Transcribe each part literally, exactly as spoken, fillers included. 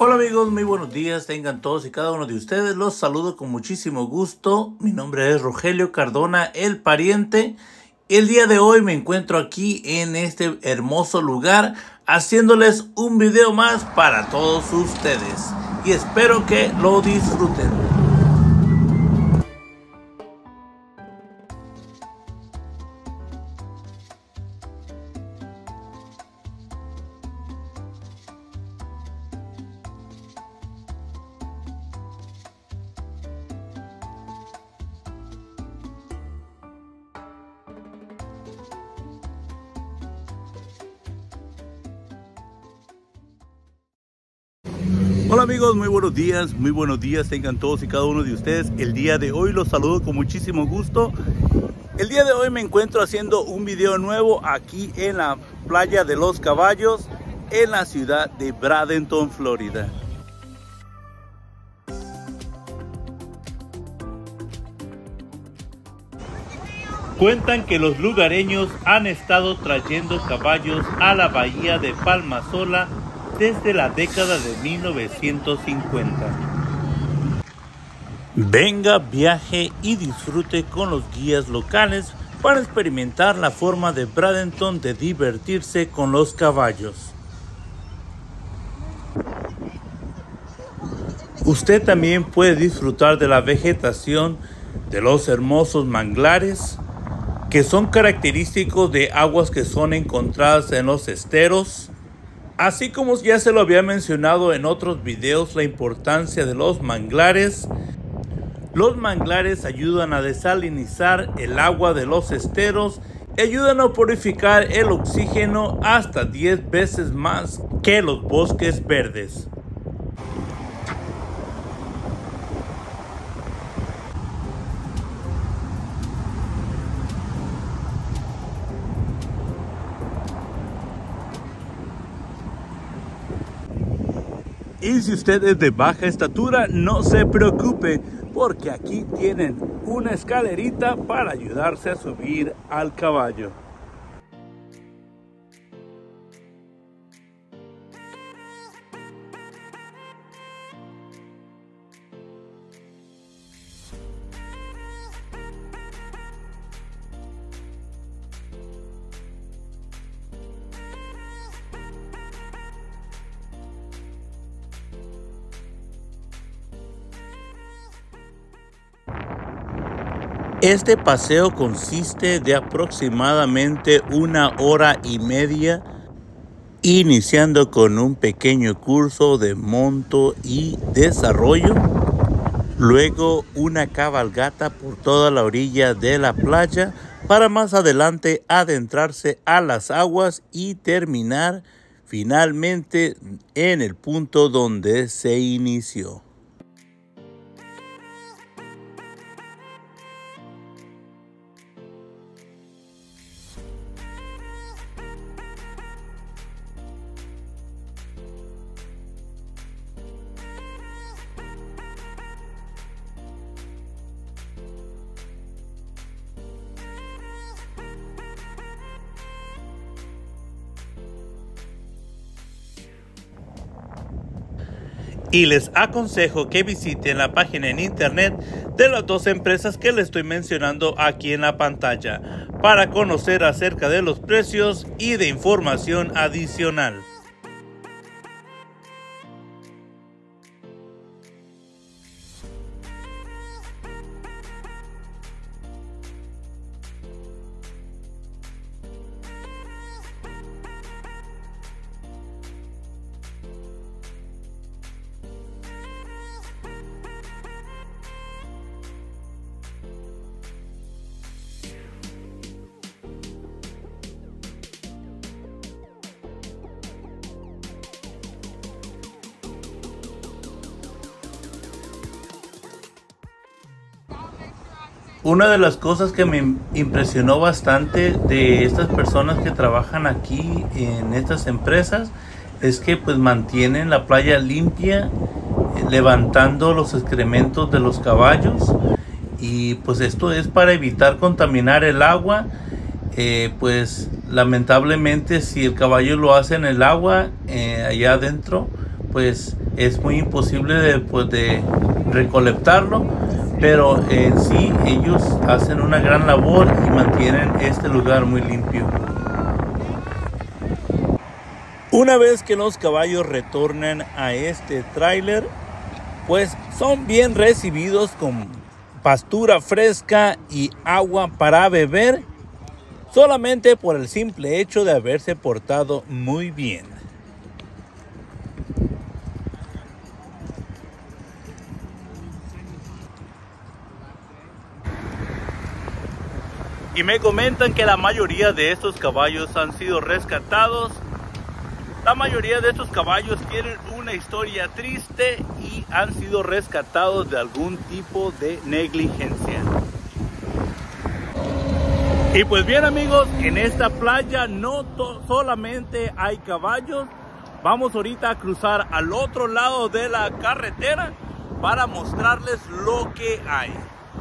Hola amigos, muy buenos días, tengan todos y cada uno de ustedes, los saludo con muchísimo gusto. Mi nombre es Rogelio Cardona, el pariente. El día de hoy me encuentro aquí en este hermoso lugar haciéndoles un video más para todos ustedes y espero que lo disfruten. Hola amigos, muy buenos días, muy buenos días tengan todos y cada uno de ustedes. El día de hoy los saludo con muchísimo gusto. El día de hoy me encuentro haciendo un video nuevo aquí en la playa de los caballos en la ciudad de Bradenton, Florida. Cuentan que los lugareños han estado trayendo caballos a la bahía de Palmasola desde la década de mil novecientos cincuenta. Venga, viaje y disfrute con los guías locales para experimentar la forma de Bradenton de divertirse con los caballos. Usted también puede disfrutar de la vegetación, de los hermosos manglares que son característicos de aguas que son encontradas en los esteros. Así como ya se lo había mencionado en otros videos, la importancia de los manglares. Los manglares ayudan a desalinizar el agua de los esteros y ayudan a purificar el oxígeno hasta diez veces más que los bosques verdes. Y si usted es de baja estatura, no se preocupe, porque aquí tienen una escalerita para ayudarse a subir al caballo. Este paseo consiste de aproximadamente una hora y media, iniciando con un pequeño curso de monto y desarrollo, luego una cabalgata por toda la orilla de la playa para más adelante adentrarse a las aguas y terminar finalmente en el punto donde se inició. Y les aconsejo que visiten la página en internet de las dos empresas que les estoy mencionando aquí en la pantalla para conocer acerca de los precios y de información adicional. Una de las cosas que me impresionó bastante de estas personas que trabajan aquí en estas empresas es que pues mantienen la playa limpia, levantando los excrementos de los caballos, y pues esto es para evitar contaminar el agua. Eh, pues lamentablemente si el caballo lo hace en el agua, eh, allá adentro, pues es muy imposible de, pues, de recolectarlo, pero en sí ellos hacen una gran labor y mantienen este lugar muy limpio. Una vez que los caballos retornan a este tráiler, pues son bien recibidos con pastura fresca y agua para beber, solamente por el simple hecho de haberse portado muy bien. Y me comentan que la mayoría de estos caballos han sido rescatados. La mayoría de estos caballos tienen una historia triste y han sido rescatados de algún tipo de negligencia. Y pues bien amigos, en esta playa no solamente hay caballos. Vamos ahorita a cruzar al otro lado de la carretera para mostrarles lo que hay.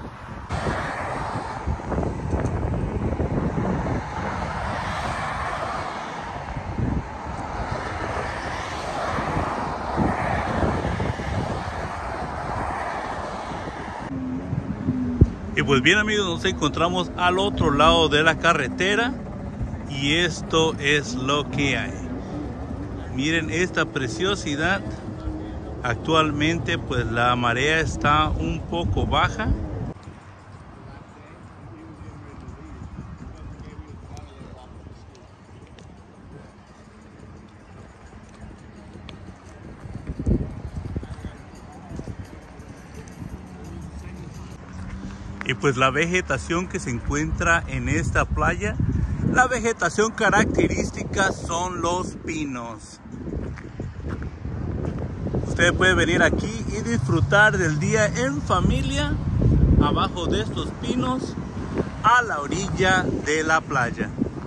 Y pues bien amigos, nos encontramos al otro lado de la carretera y esto es lo que hay. Miren esta preciosidad. Actualmente pues la marea está un poco baja. Y pues la vegetación que se encuentra en esta playa, la vegetación característica son los pinos. Usted puede venir aquí y disfrutar del día en familia, abajo de estos pinos, a la orilla de la playa.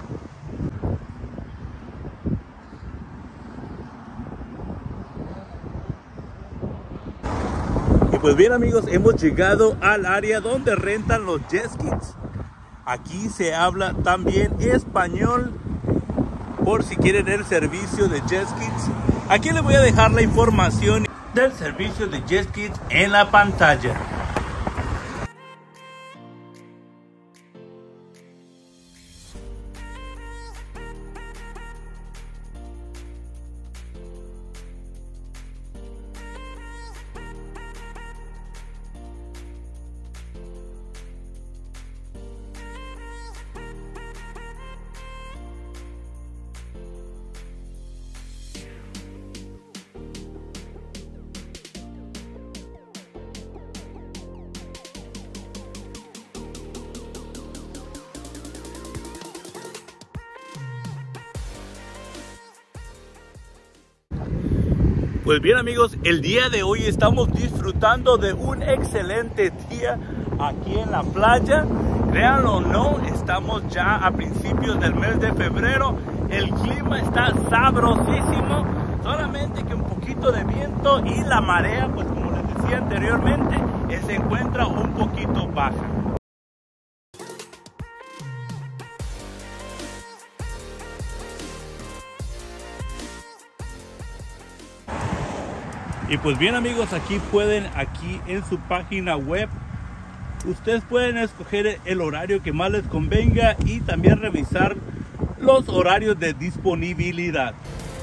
Pues bien amigos, hemos llegado al área donde rentan los jet skis. Aquí se habla también español por si quieren el servicio de jet skis. Aquí les voy a dejar la información del servicio de jet skis en la pantalla. Pues bien amigos, el día de hoy estamos disfrutando de un excelente día aquí en la playa. Créanlo o no, estamos ya a principios del mes de febrero. El clima está sabrosísimo, solamente que un poquito de viento y la marea, pues como les decía anteriormente, se encuentra un poquito baja. Y pues bien amigos, aquí pueden, aquí en su página web, ustedes pueden escoger el horario que más les convenga y también revisar los horarios de disponibilidad.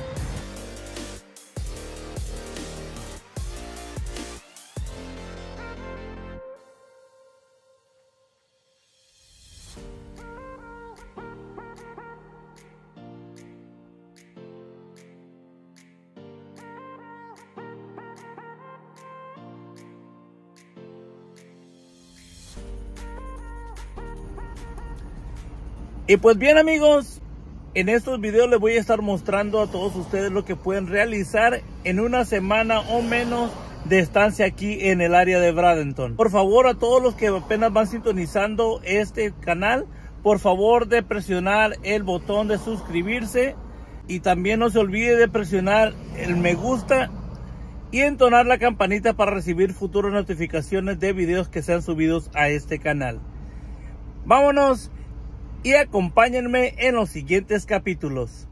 Y pues bien amigos, en estos videos les voy a estar mostrando a todos ustedes lo que pueden realizar en una semana o menos de estancia aquí en el área de Bradenton. Por favor, a todos los que apenas van sintonizando este canal, por favor de presionar el botón de suscribirse y también no se olvide de presionar el me gusta y entonar la campanita para recibir futuras notificaciones de videos que sean subidos a este canal. Vámonos y acompáñenme en los siguientes capítulos.